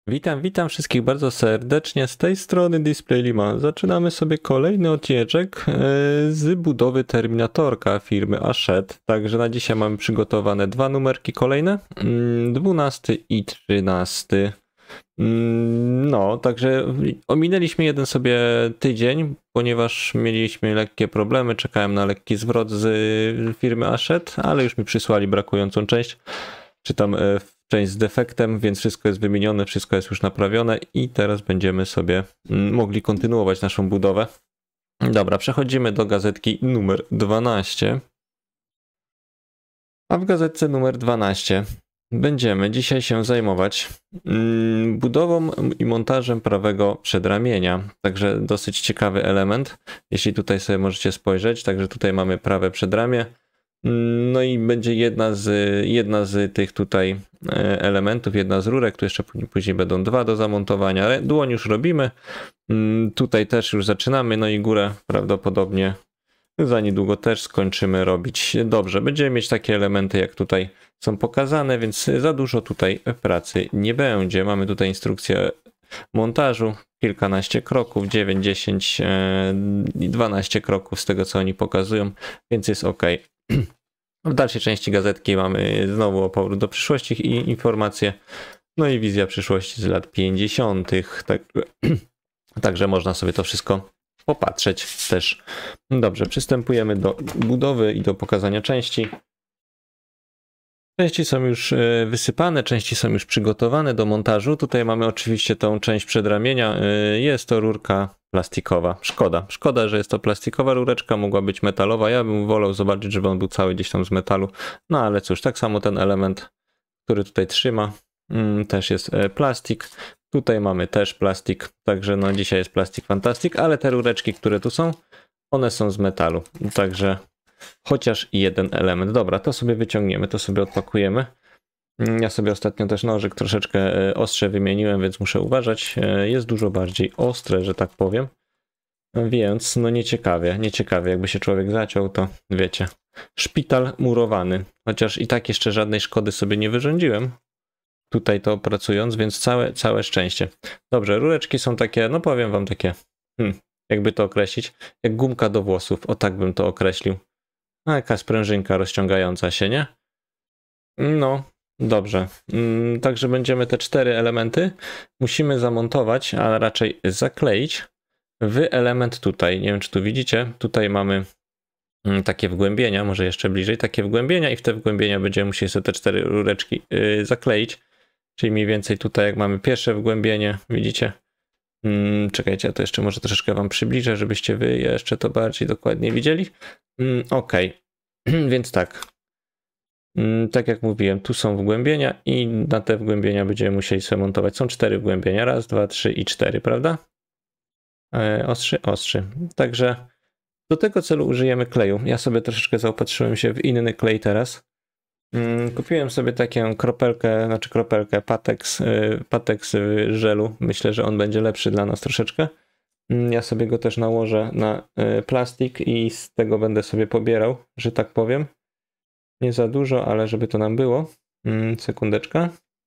Witam wszystkich bardzo serdecznie. Z tej strony Display Lima. Zaczynamy sobie kolejny odcinek z budowy Terminatorka firmy Ashet. Także na dzisiaj mamy przygotowane dwa numerki kolejne, 12 i 13. No, także ominęliśmy jeden sobie tydzień, ponieważ mieliśmy lekkie problemy. Czekałem na lekki zwrot z firmy Ashet, ale już mi przysłali brakującą część. Czy tam część z defektem, więc wszystko jest wymienione, wszystko jest już naprawione i teraz będziemy sobie mogli kontynuować naszą budowę. Dobra, przechodzimy do gazetki numer 12. A w gazetce numer 12 będziemy dzisiaj się zajmować budową i montażem prawego przedramienia. Także dosyć ciekawy element, jeśli tutaj sobie możecie spojrzeć. Także tutaj mamy prawe przedramię. No i będzie jedna z tych tutaj elementów, jedna z rurek, tu jeszcze później będą dwa do zamontowania. Dłoń już robimy, tutaj też już zaczynamy, no i górę prawdopodobnie za niedługo też skończymy robić. Dobrze, będziemy mieć takie elementy jak tutaj są pokazane, więc za dużo tutaj pracy nie będzie. Mamy tutaj instrukcję montażu, kilkanaście kroków, 9, 10 i 12 kroków z tego co oni pokazują, więc jest ok. W dalszej części gazetki mamy znowu o powrót do przyszłości i informacje, no i wizja przyszłości z lat 50. Także można sobie to wszystko popatrzeć też. Dobrze, przystępujemy do budowy i do pokazania części. Części są już wysypane, części są już przygotowane do montażu. Tutaj mamy oczywiście tą część przedramienia. Jest to rurka plastikowa. Szkoda, że jest to plastikowa rureczka, mogła być metalowa. Ja bym wolał zobaczyć, żeby on był cały gdzieś tam z metalu. No ale cóż, tak samo ten element, który tutaj trzyma, też jest plastik. Tutaj mamy też plastik, także no dzisiaj jest plastik fantastic, ale te rureczki, które tu są, one są z metalu. Także chociaż jeden element. Dobra, to sobie wyciągniemy, to sobie odpakujemy. Ja sobie ostatnio też nożyk troszeczkę ostrze wymieniłem, więc muszę uważać. Jest dużo bardziej ostre, że tak powiem. Więc no nieciekawie. Jakby się człowiek zaciął, to wiecie. Szpital murowany. Chociaż i tak jeszcze żadnej szkody sobie nie wyrządziłem. Tutaj to pracując, więc całe szczęście. Dobrze, rureczki są takie, no powiem wam takie, jakby to określić, jak gumka do włosów. O tak bym to określił. A jaka sprężynka rozciągająca się, nie? No, dobrze. Także będziemy te 4 elementy musimy zamontować, a raczej zakleić w element tutaj. Nie wiem, czy tu widzicie. Tutaj mamy takie wgłębienia, może jeszcze bliżej, takie wgłębienia i w te wgłębienia będziemy musieli sobie te 4 rureczki zakleić. Czyli mniej więcej tutaj jak mamy pierwsze wgłębienie, widzicie? Czekajcie, ja to jeszcze może troszeczkę wam przybliżę, żebyście wy jeszcze to bardziej dokładnie widzieli. Ok, więc tak. Tak jak mówiłem, tu są wgłębienia i na te wgłębienia będziemy musieli sobie montować. Są 4 wgłębienia. Raz, 2, 3 i 4, prawda? Ostrzy. Także do tego celu użyjemy kleju. Ja sobie troszeczkę zaopatrzyłem się w inny klej teraz. Kupiłem sobie taką kropelkę Patex żelu. Myślę, że on będzie lepszy dla nas troszeczkę. Ja sobie go też nałożę na plastik i z tego będę sobie pobierał, że tak powiem. Nie za dużo, ale żeby to nam było. Sekundeczka.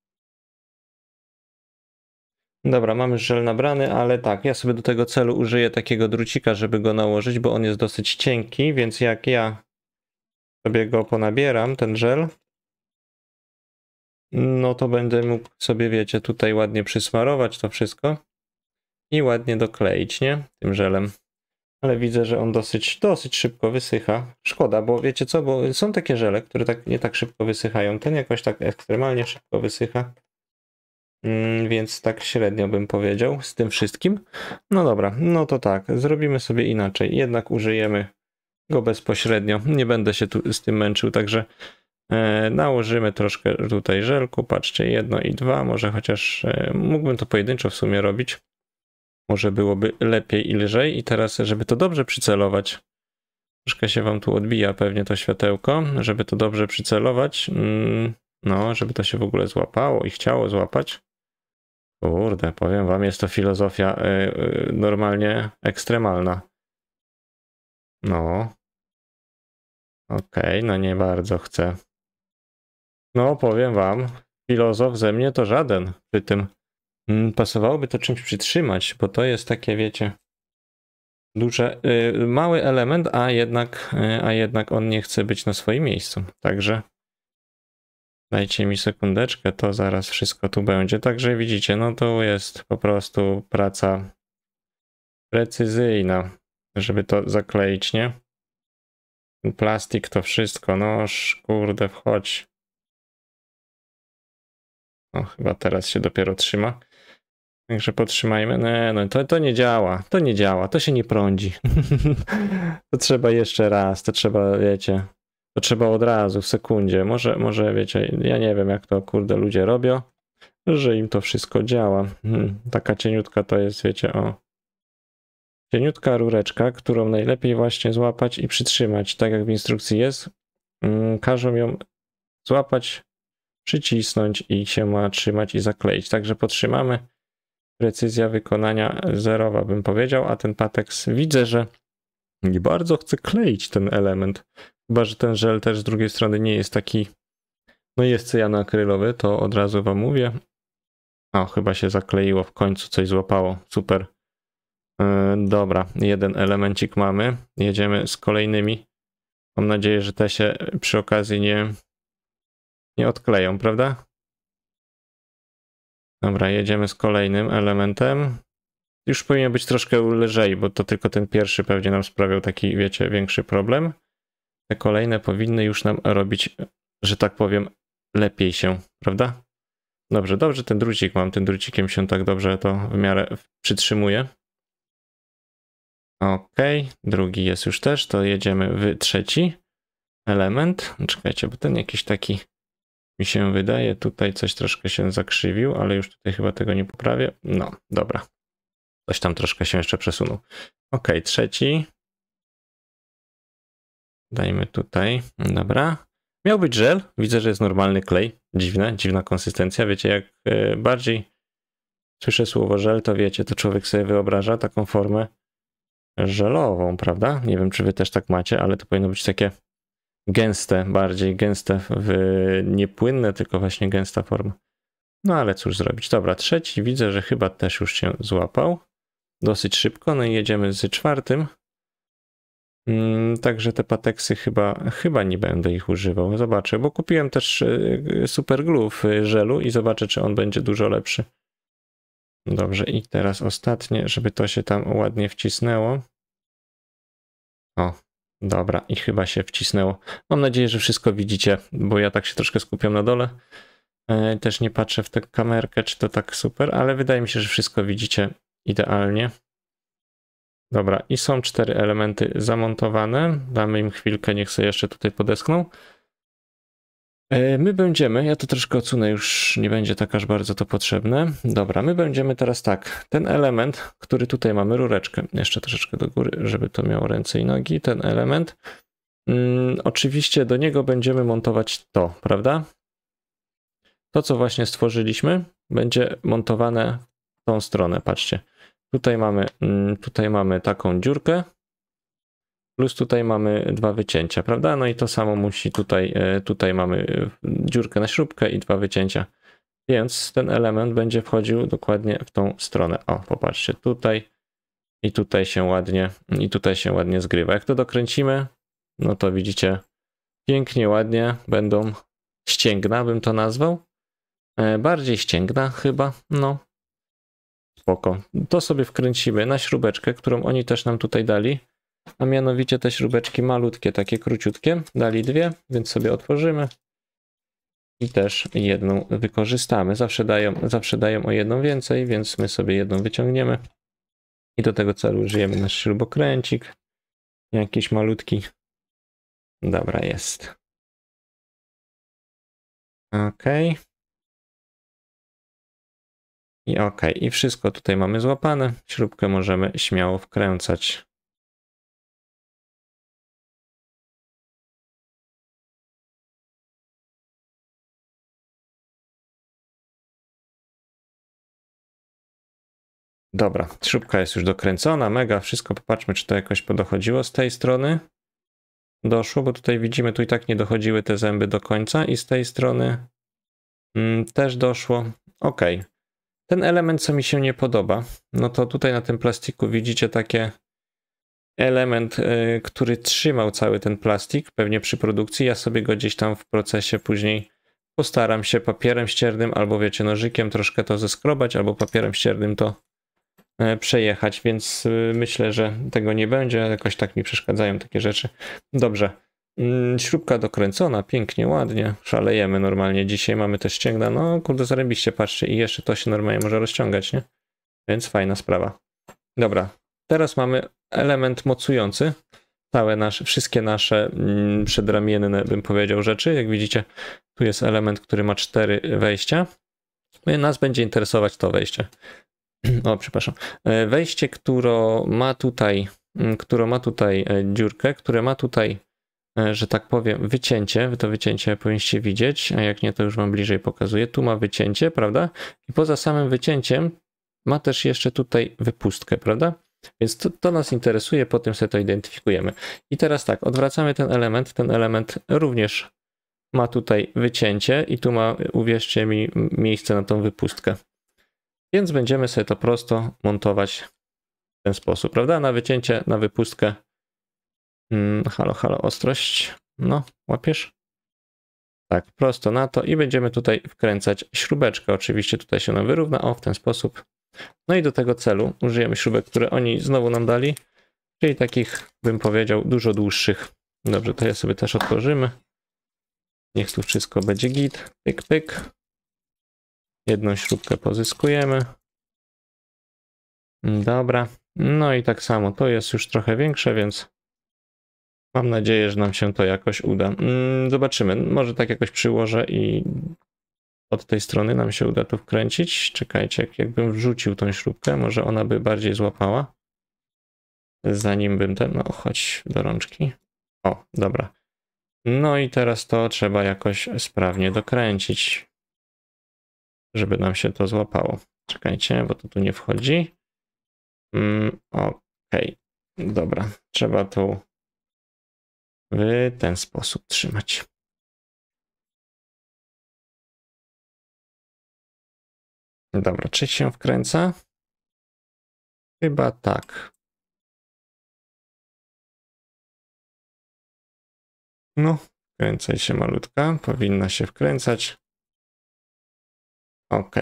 Dobra, mamy żel nabrany, ale tak, ja sobie do tego celu użyję takiego drucika, żeby go nałożyć, bo on jest dosyć cienki, więc jak ja sobie go ponabieram, ten żel, no to będę mógł sobie, wiecie, tutaj ładnie przysmarować to wszystko i ładnie dokleić, nie? Tym żelem. Ale widzę, że on dosyć szybko wysycha. Szkoda, bo wiecie co, bo są takie żele, które nie tak szybko wysychają. Ten jakoś tak ekstremalnie szybko wysycha. Więc tak średnio bym powiedział z tym wszystkim. No dobra, no to tak, zrobimy sobie inaczej. Jednak użyjemy go bezpośrednio. Nie będę się tu z tym męczył, także nałożymy troszkę tutaj żelku. Patrzcie, 1 i 2, może chociaż mógłbym to pojedynczo w sumie robić. Może byłoby lepiej i lżej. I teraz, żeby to dobrze przycelować, troszkę się wam tu odbija pewnie to światełko, żeby to dobrze przycelować, no, żeby to się w ogóle złapało i chciało złapać. Kurde, powiem wam, jest to filozofia normalnie ekstremalna. No. Okej, no nie bardzo chcę. No, powiem wam, filozof ze mnie to żaden przy tym. Pasowałoby to czymś przytrzymać, bo to jest takie, wiecie, duże, mały element, a jednak on nie chce być na swoim miejscu. Także dajcie mi sekundeczkę, to zaraz wszystko tu będzie. Także widzicie, no to jest po prostu praca precyzyjna, żeby to zakleić, nie? Plastik to wszystko, no kurde, wchodź. O, chyba teraz się dopiero trzyma. Także podtrzymajmy. No to nie działa. To nie działa. To się nie prądzi. To trzeba jeszcze raz. To trzeba, wiecie. To trzeba od razu, w sekundzie. Może wiecie, ja nie wiem, jak to kurde ludzie robią, że im to wszystko działa. Taka cieniutka to jest, wiecie, o. Cieniutka rureczka, którą najlepiej właśnie złapać i przytrzymać, tak jak w instrukcji jest. Każą ją złapać, przycisnąć i się ma trzymać i zakleić. Także podtrzymamy. Precyzja wykonania zerowa, bym powiedział, a ten pateks widzę, że nie bardzo chce kleić ten element. Chyba że ten żel też z drugiej strony nie jest taki, no jest cyjanoakrylowy, to od razu wam mówię. O, chyba się zakleiło, w końcu coś złapało, super. Dobra, jeden elemencik mamy, jedziemy z kolejnymi. Mam nadzieję, że te się przy okazji nie odkleją, prawda? Dobra, jedziemy z kolejnym elementem. Już powinien być troszkę lżej, bo to tylko ten pierwszy pewnie nam sprawiał taki, wiecie, większy problem. Te kolejne powinny już nam robić, że tak powiem, lepiej się, prawda? Dobrze, ten drucik mam, tym drucikiem się tak dobrze to w miarę przytrzymuje. Ok, drugi jest już też, to jedziemy w trzeci element. Czekajcie, bo ten jakiś taki mi się wydaje, tutaj coś troszkę się zakrzywił, ale już tutaj chyba tego nie poprawię. No, dobra. Coś tam troszkę się jeszcze przesunął. Ok, trzeci. Dajmy tutaj. Dobra. Miał być żel. Widzę, że jest normalny klej. Dziwna konsystencja. Wiecie, jak bardziej słyszę słowo żel, to wiecie, to człowiek sobie wyobraża taką formę żelową, prawda? Nie wiem, czy wy też tak macie, ale to powinno być takie gęste, bardziej gęste, nie płynne, tylko właśnie gęsta forma. No ale cóż zrobić. Dobra, trzeci widzę, że chyba też już się złapał. Dosyć szybko. No i jedziemy z czwartym. Także te pateksy chyba nie będę ich używał. Zobaczę, bo kupiłem też super glue w żelu i zobaczę, czy on będzie dużo lepszy. Dobrze, i teraz ostatnie, żeby to się tam ładnie wcisnęło. O, dobra, i chyba się wcisnęło. Mam nadzieję, że wszystko widzicie, bo ja tak się troszkę skupiam na dole. Też nie patrzę w tę kamerkę, czy to tak super, ale wydaje mi się, że wszystko widzicie idealnie. Dobra, i są 4 elementy zamontowane. Damy im chwilkę, niech sobie jeszcze tutaj podeschną. My będziemy, ja to troszkę odsunę, już nie będzie tak aż bardzo to potrzebne. Dobra, my będziemy teraz tak, ten element, który tutaj mamy, rureczkę, jeszcze troszeczkę do góry, żeby to miało ręce i nogi, ten element, oczywiście do niego będziemy montować to, prawda? To, co właśnie stworzyliśmy, będzie montowane w tą stronę, patrzcie. Tutaj mamy taką dziurkę, plus tutaj mamy 2 wycięcia, prawda? No i to samo musi tutaj mamy dziurkę na śrubkę i 2 wycięcia. Więc ten element będzie wchodził dokładnie w tą stronę. O, popatrzcie, tutaj i tutaj się ładnie zgrywa. Jak to dokręcimy, no to widzicie, pięknie, ładnie będą ścięgna, bym to nazwał. Bardziej ścięgna chyba, no. Spoko. To sobie wkręcimy na śrubeczkę, którą oni też nam tutaj dali. A mianowicie te śrubeczki malutkie, takie króciutkie. Dali 2, więc sobie otworzymy. I też jedną wykorzystamy. Zawsze dają o jedną więcej, więc my sobie jedną wyciągniemy. I do tego celu użyjemy nasz śrubokręcik. Jakiś malutki. Dobra, jest. Ok. I ok. I wszystko tutaj mamy złapane. Śrubkę możemy śmiało wkręcać. Dobra, śrubka jest już dokręcona, mega, wszystko, popatrzmy, czy to jakoś podochodziło z tej strony. Doszło, bo tutaj widzimy, tu i tak nie dochodziły te zęby do końca i z tej strony też doszło. Ok. Ten element, co mi się nie podoba, no to tutaj na tym plastiku widzicie taki element, który trzymał cały ten plastik, pewnie przy produkcji. Ja sobie go gdzieś tam w procesie później postaram się papierem ściernym albo wiecie, nożykiem troszkę to zeskrobać, albo papierem ściernym to przejechać, więc myślę, że tego nie będzie. Jakoś tak mi przeszkadzają takie rzeczy. Dobrze. Śrubka dokręcona, pięknie, ładnie, szalejemy normalnie. Dzisiaj mamy też ścięgna, no kurde zarobiście, patrzcie, i jeszcze to się normalnie może rozciągać, nie? Więc fajna sprawa. Dobra, teraz mamy element mocujący. Wszystkie nasze przedramienne, bym powiedział, rzeczy. Jak widzicie, tu jest element, który ma 4 wejścia. Nas będzie interesować to wejście. O, przepraszam. Wejście, które ma tutaj dziurkę, które ma tutaj, że tak powiem, wycięcie. Wy to wycięcie powinniście widzieć, a jak nie, to już wam bliżej pokazuję. Tu ma wycięcie, prawda? I poza samym wycięciem ma też jeszcze tutaj wypustkę, prawda? Więc to nas interesuje, potem sobie to identyfikujemy. I teraz tak, odwracamy ten element również ma tutaj wycięcie i tu ma, uwierzcie mi, miejsce na tą wypustkę. Więc będziemy sobie to prosto montować w ten sposób, prawda? Na wycięcie, na wypustkę. Halo, ostrość. No, łapiesz? Tak, prosto na to i będziemy tutaj wkręcać śrubeczkę. Oczywiście tutaj się ona wyrówna, o, w ten sposób. No i do tego celu użyjemy śrubek, które oni znowu nam dali, czyli takich, bym powiedział, dużo dłuższych. Dobrze, to je sobie też otworzymy. Niech tu wszystko będzie git. Pyk, pyk. Jedną śrubkę pozyskujemy. Dobra. No i tak samo, to jest już trochę większe, więc mam nadzieję, że nam się to jakoś uda. Zobaczymy. Może tak jakoś przyłożę i od tej strony nam się uda tu wkręcić. Czekajcie, jakbym wrzucił tą śrubkę, może ona by bardziej złapała. Zanim bym no chodź do rączki. O, dobra. No i teraz to trzeba jakoś sprawnie dokręcić, żeby nam się to złapało. Czekajcie, bo to tu nie wchodzi. Okej, dobra. Trzeba tu w ten sposób trzymać. Dobra, czy się wkręca? Chyba tak. No, wkręcaj się malutka. Powinna się wkręcać. Ok.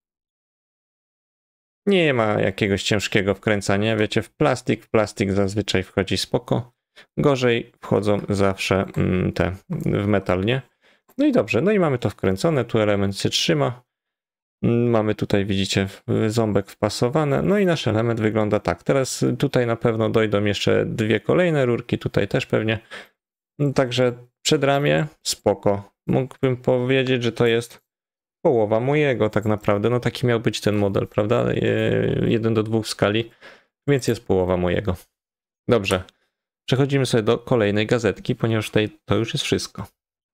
Nie ma jakiegoś ciężkiego wkręcania. Wiecie, w plastik zazwyczaj wchodzi spoko. Gorzej wchodzą zawsze te w metal, nie? No i dobrze, no i mamy to wkręcone. Tu element się trzyma. Mamy tutaj, widzicie, ząbek wpasowany. No i nasz element wygląda tak. Teraz tutaj na pewno dojdą jeszcze 2 kolejne rurki. Tutaj też pewnie. Także przedramię spoko. Mógłbym powiedzieć, że to jest połowa mojego tak naprawdę. No taki miał być ten model, prawda? 1:2 w skali, więc jest połowa mojego. Dobrze. Przechodzimy sobie do kolejnej gazetki, ponieważ tutaj to już jest wszystko.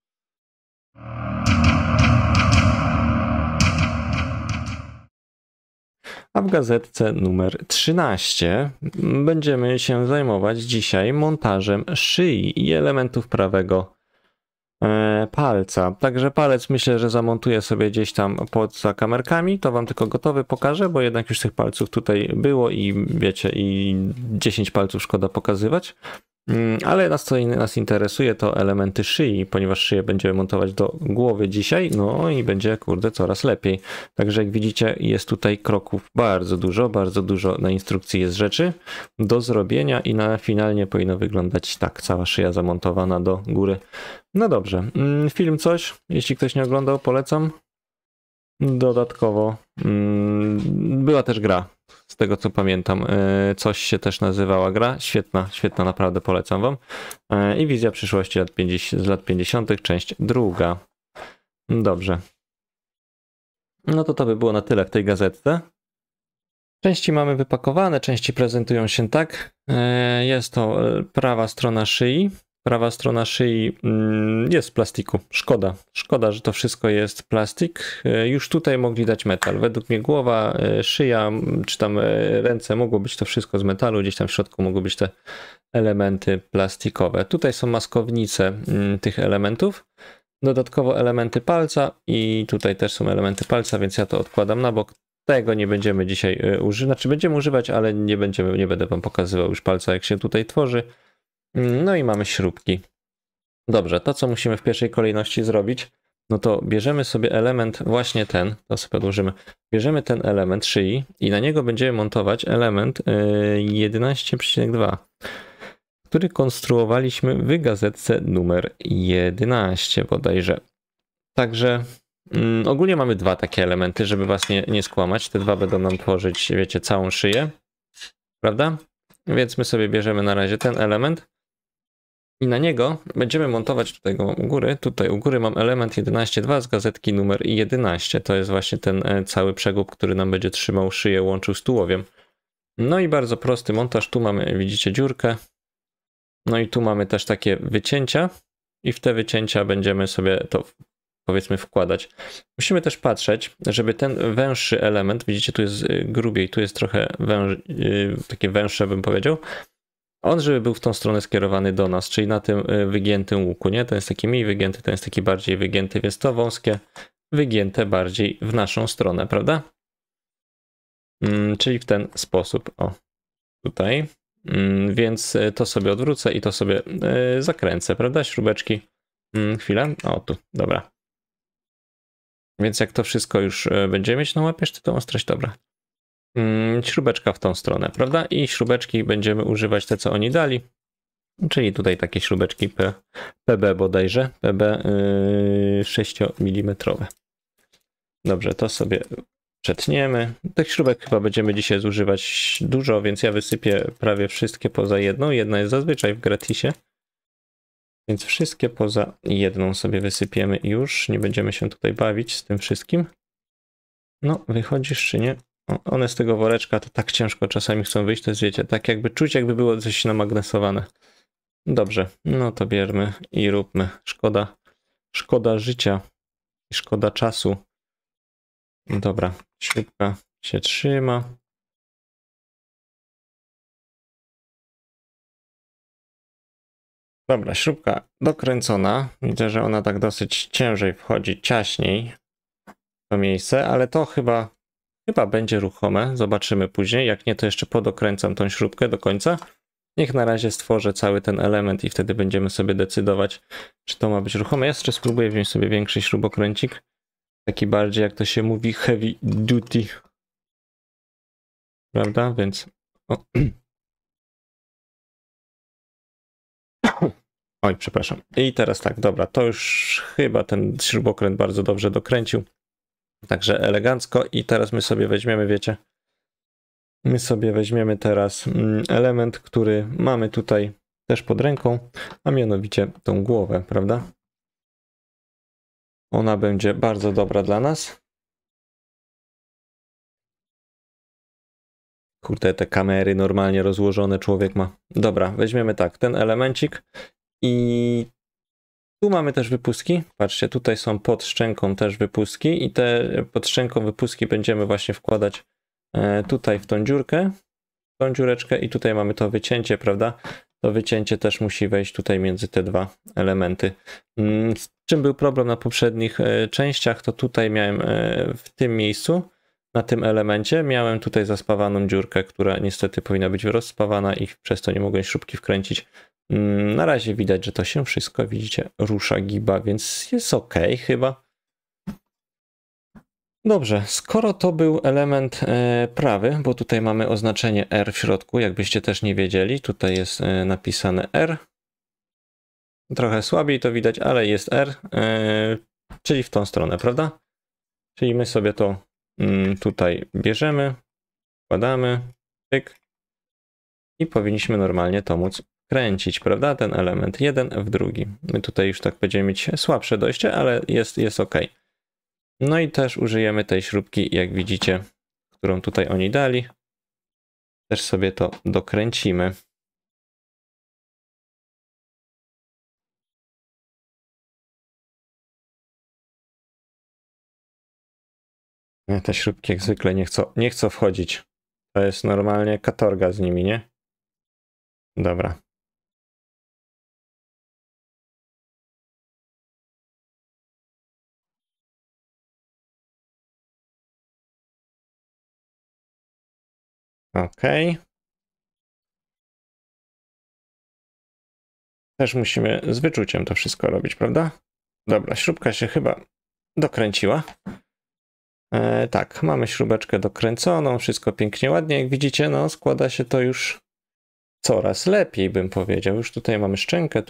A w gazetce numer 13 będziemy się zajmować dzisiaj montażem szyi i elementów prawego palca. Także palec myślę, że zamontuję sobie gdzieś tam poza kamerkami. To wam tylko gotowy pokażę, bo jednak już tych palców tutaj było i wiecie, i 10 palców szkoda pokazywać. Ale nas interesuje to elementy szyi, ponieważ szyję będziemy montować do głowy dzisiaj, no i będzie, kurde, coraz lepiej. Także jak widzicie, jest tutaj kroków bardzo dużo na instrukcji jest rzeczy do zrobienia i finalnie powinno wyglądać tak, cała szyja zamontowana do góry. No dobrze, film coś, jeśli ktoś nie oglądał, polecam. Dodatkowo była też gra, z tego co pamiętam, coś się też nazywała gra, świetna, naprawdę polecam wam. I Wizja przyszłości z lat 50., część 2. Dobrze. No to by było na tyle w tej gazetce. Części mamy wypakowane, części prezentują się tak. Jest to prawa strona szyi. Prawa strona szyi jest z plastiku. Szkoda, że to wszystko jest plastik. Już tutaj mogli dać metal. Według mnie głowa, szyja, czy tam ręce mogło być to wszystko z metalu. Gdzieś tam w środku mogły być te elementy plastikowe. Tutaj są maskownice tych elementów. Dodatkowo elementy palca i tutaj też są elementy palca, więc ja to odkładam na bok. Tego nie będziemy dzisiaj używać, znaczy będziemy używać, ale nie będę wam pokazywał już palca, jak się tutaj tworzy. No i mamy śrubki. Dobrze, to co musimy w pierwszej kolejności zrobić, no to bierzemy sobie element właśnie ten, to sobie odłożymy, bierzemy ten element szyi i na niego będziemy montować element 11,2, który konstruowaliśmy w gazetce numer 11 bodajże. Także ogólnie mamy dwa takie elementy, żeby was nie skłamać. Te dwa będą nam tworzyć, wiecie, całą szyję, prawda? Więc my sobie bierzemy na razie ten element i na niego będziemy montować tutaj go u góry. Tutaj u góry mam element 11,2 z gazetki numer 11. To jest właśnie ten cały przegub, który nam będzie trzymał szyję, łączył z tułowiem. No i bardzo prosty montaż. Tu mamy, widzicie, dziurkę. No i tu mamy też takie wycięcia i w te wycięcia będziemy sobie to, powiedzmy, wkładać. Musimy też patrzeć, żeby ten węższy element, widzicie, tu jest grubiej, tu jest trochę takie węższe, bym powiedział, on żeby był w tą stronę skierowany do nas, czyli na tym wygiętym łuku, nie? Ten jest taki mniej wygięty, ten jest taki bardziej wygięty, więc to wąskie wygięte bardziej w naszą stronę, prawda? Czyli w ten sposób, o, tutaj. Więc to sobie odwrócę i to sobie zakręcę, prawda? Śrubeczki. Chwilę. O, tu, dobra. Więc jak to wszystko już będziemy mieć, no łapiesz ty tą ostrość, dobra. Śrubeczka w tą stronę, prawda? I śrubeczki będziemy używać te, co oni dali. Czyli tutaj takie śrubeczki PB bodajże. PB 6 mm. Dobrze, to sobie przetniemy. Tych śrubek chyba będziemy dzisiaj zużywać dużo, więc ja wysypię prawie wszystkie poza jedną. Jedna jest zazwyczaj w gratisie. Więc wszystkie poza jedną sobie wysypiemy i już nie będziemy się tutaj bawić z tym wszystkim. No, wychodzisz czy nie? O, one z tego woreczka to tak ciężko czasami chcą wyjść, to jest, wiecie, tak jakby czuć, jakby było coś namagnesowane. Dobrze, no to bierzmy i róbmy. Szkoda życia i szkoda czasu. Dobra, śrubka się trzyma. Dobra, śrubka dokręcona. Widzę, że ona tak dosyć ciężej wchodzi, ciaśniej w to miejsce, ale to chyba będzie ruchome. Zobaczymy później. Jak nie, to jeszcze podokręcam tą śrubkę do końca. Niech na razie stworzę cały ten element i wtedy będziemy sobie decydować, czy to ma być ruchome. Ja jeszcze spróbuję wziąć sobie większy śrubokręcik. Taki bardziej, jak to się mówi, heavy duty. Prawda? Więc... O. Oj, przepraszam. I teraz tak, dobra, to już chyba ten śrubokręt bardzo dobrze dokręcił. Także elegancko i teraz my sobie weźmiemy, wiecie, my sobie weźmiemy teraz element, który mamy tutaj też pod ręką, a mianowicie tą głowę, prawda? Ona będzie bardzo dobra dla nas. Kurde, te kamery normalnie rozłożone człowiek ma. Dobra, weźmiemy tak, ten elemencik i tu mamy też wypustki. Patrzcie, tutaj są pod szczęką też wypustki i te pod szczęką wypustki będziemy właśnie wkładać tutaj w tą dziurkę, tą dziureczkę i tutaj mamy to wycięcie, prawda? To wycięcie też musi wejść tutaj między te dwa elementy. Z czym był problem na poprzednich częściach, to tutaj miałem w tym miejscu, na tym elemencie, miałem tutaj zaspawaną dziurkę, która niestety powinna być rozspawana i przez to nie mogłem śrubki wkręcić. Na razie widać, że to się wszystko, widzicie, rusza, giba, więc jest ok chyba. Dobrze, skoro to był element prawy, bo tutaj mamy oznaczenie R w środku, jakbyście też nie wiedzieli, tutaj jest napisane R. Trochę słabiej to widać, ale jest R, czyli w tą stronę, prawda? Czyli my sobie to tutaj bierzemy, wkładamy, pyk i powinniśmy normalnie to móc kręcić, prawda? Ten element jeden w drugi. My tutaj już tak będziemy mieć słabsze dojście, ale jest ok. No i też użyjemy tej śrubki, jak widzicie, którą tutaj oni dali. Też sobie to dokręcimy. Te śrubki jak zwykle nie chcą wchodzić. To jest normalnie katorga z nimi, nie? Dobra. Ok. Też musimy z wyczuciem to wszystko robić, prawda? Dobra, śrubka się chyba dokręciła. Tak, mamy śrubeczkę dokręconą, wszystko pięknie, ładnie. Jak widzicie, no składa się to już coraz lepiej, bym powiedział. Już tutaj mamy szczękę,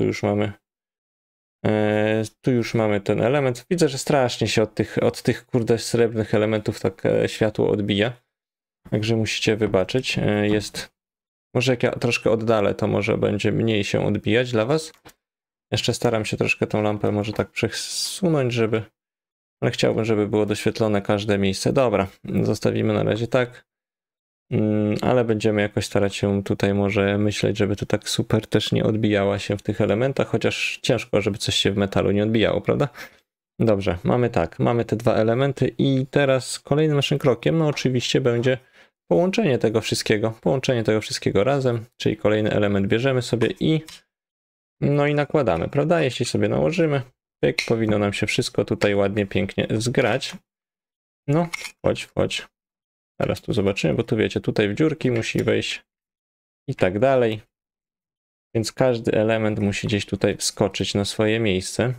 tu już mamy ten element. Widzę, że strasznie się od tych kurde srebrnych elementów tak światło odbija. Także musicie wybaczyć. Może jak ja troszkę oddalę, to może będzie mniej się odbijać dla was. Jeszcze staram się troszkę tą lampę może tak przesunąć, ale chciałbym, żeby było doświetlone każde miejsce. Dobra, zostawimy na razie tak. Ale będziemy jakoś starać się tutaj może myśleć, żeby to tak super też nie odbijała się w tych elementach, chociaż ciężko, żeby coś się w metalu nie odbijało, prawda? Dobrze, mamy tak, mamy te dwa elementy i teraz kolejnym naszym krokiem, no oczywiście będzie połączenie tego wszystkiego razem, czyli kolejny element bierzemy sobie i no i nakładamy, prawda? Jeśli sobie nałożymy, pyk, powinno nam się wszystko tutaj ładnie, pięknie zgrać. No, chodź. Teraz tu zobaczymy, bo tu wiecie, tutaj w dziurki musi wejść i tak dalej. Więc każdy element musi gdzieś tutaj wskoczyć na swoje miejsce.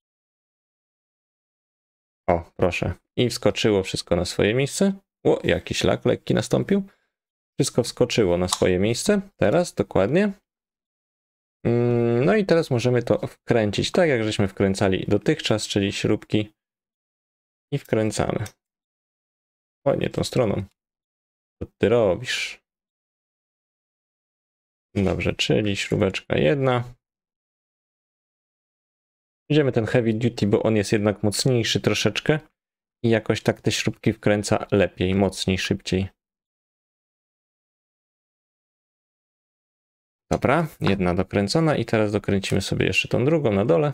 O, proszę. I wskoczyło wszystko na swoje miejsce. O, jakiś szlak lekki nastąpił. Wszystko wskoczyło na swoje miejsce. Teraz dokładnie. No i teraz możemy to wkręcić tak, jak żeśmy wkręcali dotychczas, czyli śrubki. I wkręcamy. O, nie tą stroną. Co ty robisz? Dobrze, czyli śrubeczka jedna. Idziemy ten heavy duty, bo on jest jednak mocniejszy troszeczkę i jakoś tak te śrubki wkręca lepiej, mocniej, szybciej. Dobra, jedna dokręcona i teraz dokręcimy sobie jeszcze tą drugą na dole.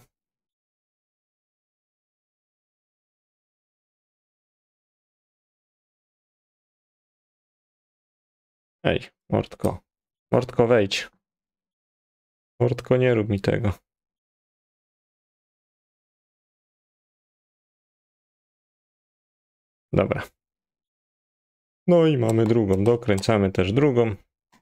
Ej, Mordko. Mordko, wejdź. Mordko, nie rób mi tego. Dobra. No i mamy drugą. Dokręcamy też drugą.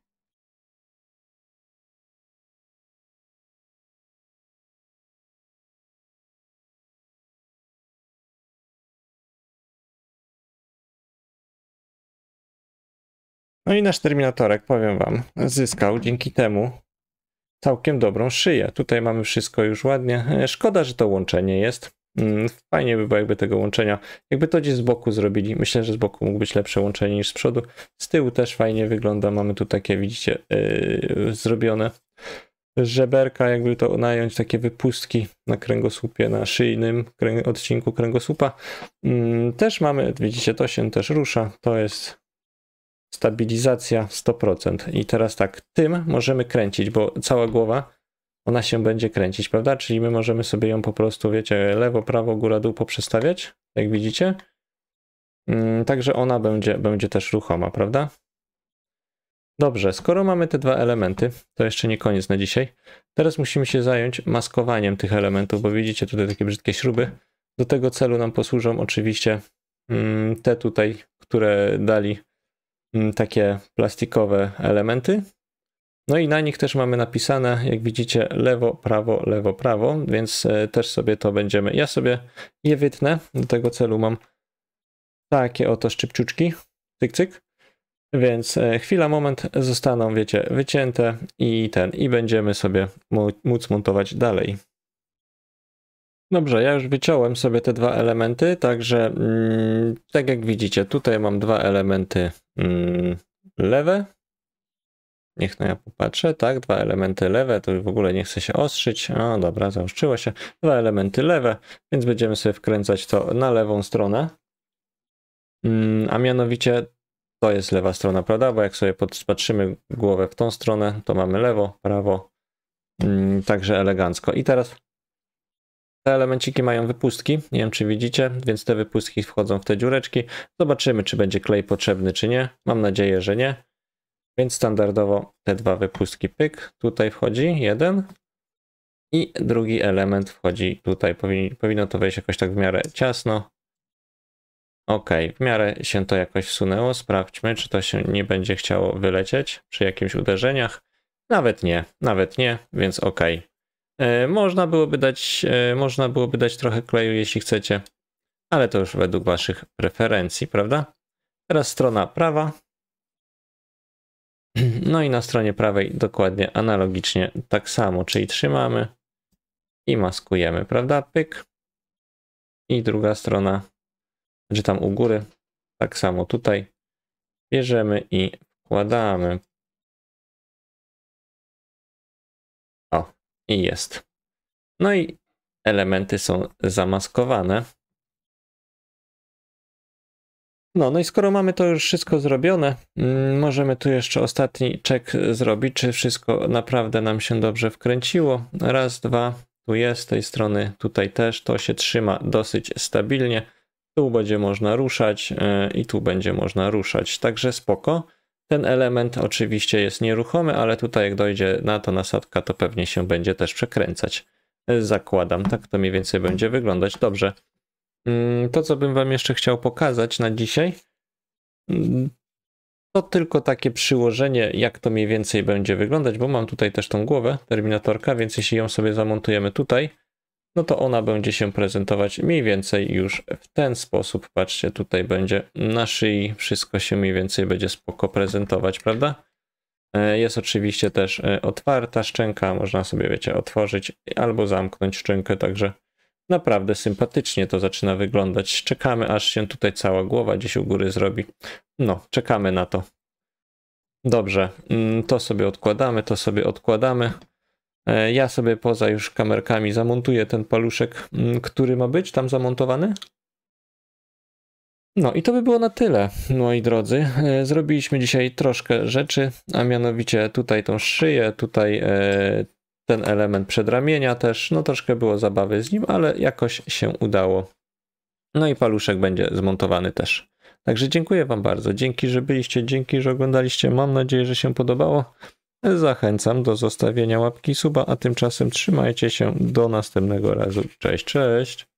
No i nasz terminatorek, powiem wam, zyskał dzięki temu całkiem dobrą szyję. Tutaj mamy wszystko już ładnie. Szkoda, że to łączenie jest. Fajnie by było, jakby tego łączenia, jakby to gdzieś z boku zrobili. Myślę, że z boku mógł być lepsze łączenie niż z przodu. Z tyłu też fajnie wygląda. Mamy tu takie, widzicie, zrobione żeberka, jakby to nająć, takie wypustki na kręgosłupie, na szyjnym odcinku kręgosłupa. Też mamy, widzicie, to się też rusza. To jest stabilizacja 100%. I teraz tak, tym możemy kręcić, bo cała głowa, ona się będzie kręcić, prawda? Czyli my możemy sobie ją po prostu, wiecie, lewo, prawo, góra, dół poprzestawiać, jak widzicie. Także ona będzie też ruchoma, prawda? Dobrze, skoro mamy te dwa elementy, to jeszcze nie koniec na dzisiaj. Teraz musimy się zająć maskowaniem tych elementów, bo widzicie tutaj takie brzydkie śruby. Do tego celu nam posłużą oczywiście te tutaj, które dali takie plastikowe elementy. No i na nich też mamy napisane, jak widzicie, lewo, prawo, więc też sobie to będziemy. Ja sobie je wytnę. Do tego celu mam takie oto szczypciuczki. Cyk, cyk. Więc chwila, moment, zostaną, wiecie, wycięte i będziemy sobie móc montować dalej. Dobrze, ja już wyciąłem sobie te dwa elementy, także tak jak widzicie, tutaj mam dwa elementy lewe. Niech no ja popatrzę, tak, dwa elementy lewe, to w ogóle nie chce się ostrzyć. O, dobra, zaostrzyło się. Dwa elementy lewe, więc będziemy sobie wkręcać to na lewą stronę. A mianowicie to jest lewa strona, prawda? Bo jak sobie patrzymy głowę w tą stronę, to mamy lewo, prawo, także elegancko. I teraz te elemenciki mają wypustki, nie wiem czy widzicie, więc te wypustki wchodzą w te dziureczki. Zobaczymy, czy będzie klej potrzebny, czy nie. Mam nadzieję, że nie. Więc standardowo te dwa wypustki, pyk, tutaj wchodzi jeden i drugi element wchodzi tutaj. Powinno to wejść jakoś tak w miarę ciasno. Ok, w miarę się to jakoś wsunęło. Sprawdźmy, czy to się nie będzie chciało wylecieć przy jakimś uderzeniach. Nawet nie, więc ok. Można byłoby dać trochę kleju, jeśli chcecie, ale to już według waszych preferencji, prawda? Teraz strona prawa. No i na stronie prawej dokładnie analogicznie tak samo, czyli trzymamy i maskujemy, prawda? Pyk. I druga strona, czy tam u góry, tak samo tutaj bierzemy i wkładamy. O, i jest. No i elementy są zamaskowane. No i skoro mamy to już wszystko zrobione, możemy tu jeszcze ostatni check zrobić, czy wszystko naprawdę nam się dobrze wkręciło. Raz, dwa, tu jest, z tej strony, tutaj też, to się trzyma dosyć stabilnie. Tu będzie można ruszać i tu będzie można ruszać, także spoko. Ten element oczywiście jest nieruchomy, ale tutaj jak dojdzie na to nasadka, to pewnie się będzie też przekręcać. Zakładam, tak to mniej więcej będzie wyglądać. Dobrze. To, co bym wam jeszcze chciał pokazać na dzisiaj, to tylko takie przyłożenie, jak to mniej więcej będzie wyglądać, bo mam tutaj też tą głowę Terminatorka, więc jeśli ją sobie zamontujemy tutaj, no to ona będzie się prezentować mniej więcej już w ten sposób. Patrzcie, tutaj będzie na szyi, wszystko się mniej więcej będzie spoko prezentować, prawda? Jest oczywiście też otwarta szczęka, można sobie, wiecie, otworzyć albo zamknąć szczękę, także naprawdę sympatycznie to zaczyna wyglądać. Czekamy, aż się tutaj cała głowa gdzieś u góry zrobi. No, czekamy na to. Dobrze, to sobie odkładamy, Ja sobie poza już kamerkami zamontuję ten paluszek, który ma być tam zamontowany. No i to by było na tyle, moi drodzy. Zrobiliśmy dzisiaj troszkę rzeczy, a mianowicie tutaj tą szyję, tutaj ten element przedramienia też, no troszkę było zabawy z nim, ale jakoś się udało. No i paluszek będzie zmontowany też. Także dziękuję wam bardzo, dzięki, że byliście, dzięki, że oglądaliście, mam nadzieję, że się podobało. Zachęcam do zostawienia łapki suba, a tymczasem trzymajcie się, do następnego razu, cześć, cześć!